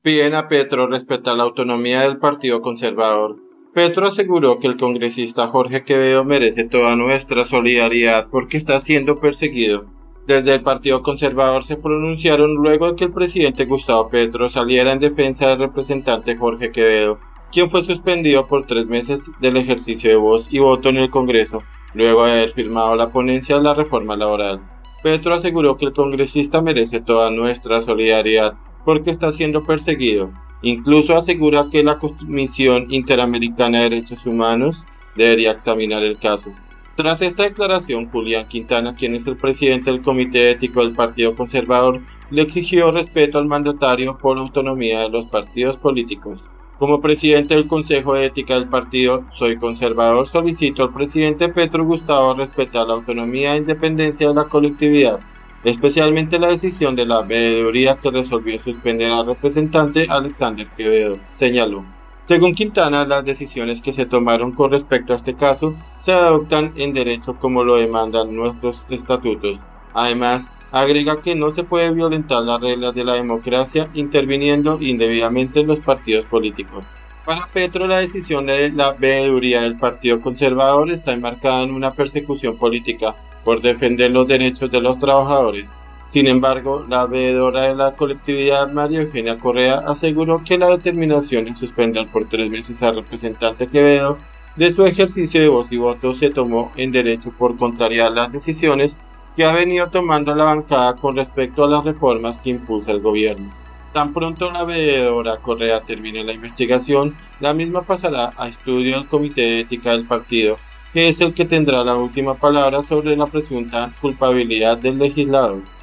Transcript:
Piden a Petro respetar la autonomía del Partido Conservador. Petro aseguró que el congresista Jorge Quevedo merece toda nuestra solidaridad porque está siendo perseguido. Desde el Partido Conservador se pronunciaron luego de que el presidente Gustavo Petro saliera en defensa del representante Jorge Quevedo, quien fue suspendido por 3 meses del ejercicio de voz y voto en el Congreso, luego de haber firmado la ponencia de la reforma laboral. Petro aseguró que el congresista merece toda nuestra solidaridad porque está siendo perseguido. Incluso asegura que la Comisión Interamericana de Derechos Humanos debería examinar el caso. Tras esta declaración, Julián Quintana, quien es el presidente del Comité Ético del Partido Conservador, le exigió respeto al mandatario por la autonomía de los partidos políticos. Como presidente del Consejo de Ética del partido Soy Conservador, solicito al presidente Petro Gustavo respetar la autonomía e independencia de la colectividad, especialmente la decisión de la veeduría que resolvió suspender al representante Alexander Quevedo, señaló. Según Quintana, las decisiones que se tomaron con respecto a este caso se adoptan en derecho como lo demandan nuestros estatutos. Además, agrega que no se puede violentar las reglas de la democracia interviniendo indebidamente en los partidos políticos. Para Petro, la decisión de la veeduría del Partido Conservador está enmarcada en una persecución política por defender los derechos de los trabajadores. Sin embargo, la veedora de la colectividad, María Eugenia Correa, aseguró que la determinación de suspender por 3 meses al representante Quevedo de su ejercicio de voz y voto se tomó en derecho por contrariar las decisiones que ha venido tomando la bancada con respecto a las reformas que impulsa el gobierno. Tan pronto la veedora Correa termine la investigación, la misma pasará a estudio del Comité de Ética del partido, que es el que tendrá la última palabra sobre la presunta culpabilidad del legislador.